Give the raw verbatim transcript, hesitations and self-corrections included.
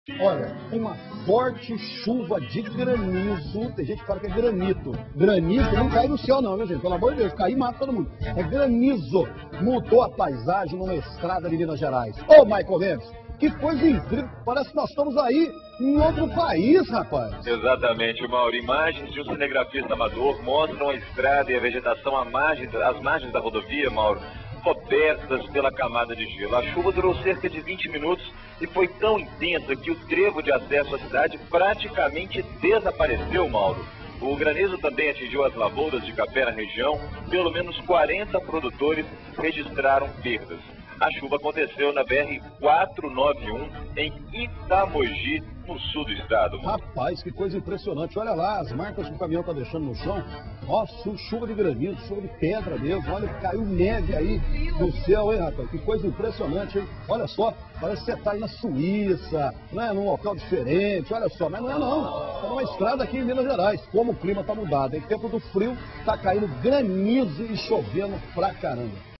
Olha, uma forte chuva de granizo, tem gente que fala que é granito. Granizo não cai no céu não, viu gente? Pelo amor de Deus, cair mata todo mundo. É granizo. Mudou a paisagem numa estrada de Minas Gerais. Ô, Michael Mendes, que coisa incrível. Parece que nós estamos aí em outro país, rapaz. Exatamente, Mauro. Imagens de um cinegrafista amador mostram a estrada e a vegetação à margem, às margens da rodovia, Mauro, cobertas pela camada de gelo. A chuva durou cerca de vinte minutos e foi tão intensa que o trevo de acesso à cidade praticamente desapareceu, Mauro. O granizo também atingiu as lavouras de café na região. Pelo menos quarenta produtores registraram perdas. A chuva aconteceu na B R quatrocentos e noventa e um, em Itamogi, no sul do estado. Rapaz, que coisa impressionante. Olha lá, as marcas que o caminhão está deixando no chão. Ó, chuva de granizo, chuva de pedra mesmo. Olha, caiu neve aí no céu, hein, rapaz? Que coisa impressionante, hein? Olha só, parece que você está aí na Suíça, né? Num local diferente. Olha só, mas não é não. É uma estrada aqui em Minas Gerais. Como o clima está mudado. Em tempo do frio, está caindo granizo e chovendo pra caramba.